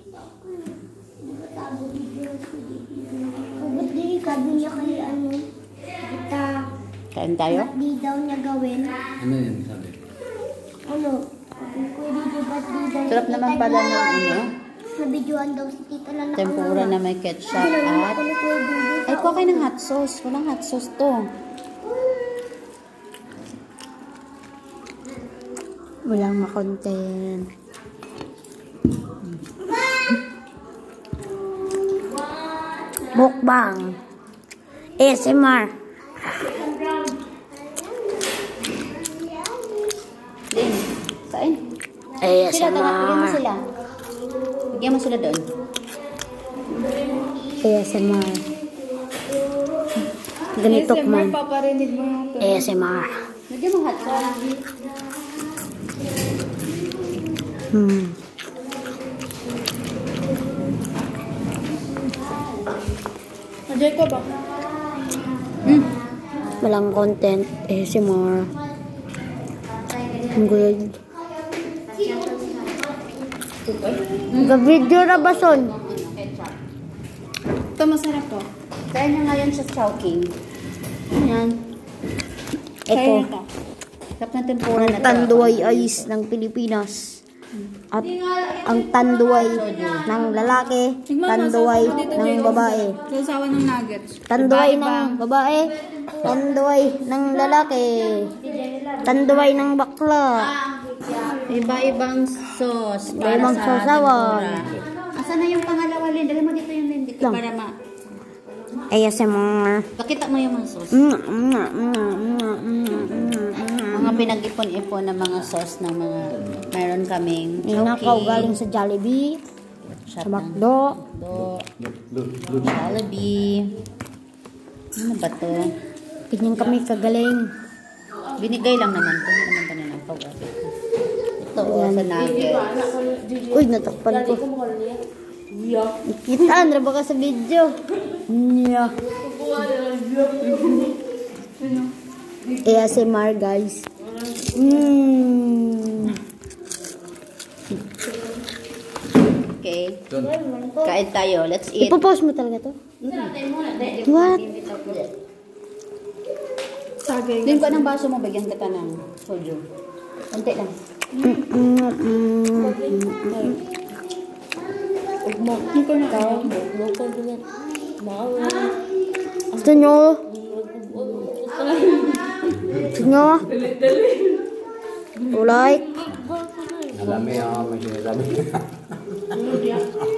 Ba't di sabi niya kay ano? Kita. Kain tayo? Ba't di daw niya gawin? Ano yun sabi? Ano? Kuya Didi, ba't di daw Sarap niya naman pala ng ano, nabidyoan daw si tita na tempura na may ketchup at... Ay, kuha kayo ng hot sauce. Walang hot sauce to. Walang ma-content. Mukbang. ASMR. Din, kain. Sila, bigyan mo sila. Bigyan mo sila doon. ASMR. Ganito man. Paparinig mo. ASMR. Bigyan mo hot sauce. Ajay ko ba? Walang content. ASMR. Good. Ga-video na ba, son? Ito masarap to. Kaya na nga yan sa Chowking. Ayan. Ito. Sarap ng tempura na to. Tanduay ice ng Pilipinas. At ang tanduay ng lalaki, tanduay ng babae. Sasawa ng nuggets. Tanduay ng babae, tanduay ng lalaki, tanduay ng bakla. Iba-ibang sauce. Iba-ibang sausawan. Asan na yung pangalawa, Lynn? Dali mo dito yung Lynn. Dito para ma... ASMR. Pakita mo yung mga sauce. Mga pinag-ipon-ipon na mga sauce na mga... Meron kaming Nakaw galing sa Jollibee, sa McDo. Jollibee. Ano ba to? Ganyan kami kagaling. Binigay lang naman to. Hindi naman tayo ng pag-abi. Ito sa nuggets. Uy, natakpan ko. Kita, ano ba ka sa video? Nya. ASMR, guys. Okay. Kain tayo. Let's eat. Ipopost mo talaga to? What? Din ko ng baso mo. Bigyan kita ng soju. Konti lang. Gusto nyo? Gusto nyo? Like? Alam mo yung may sinasabi.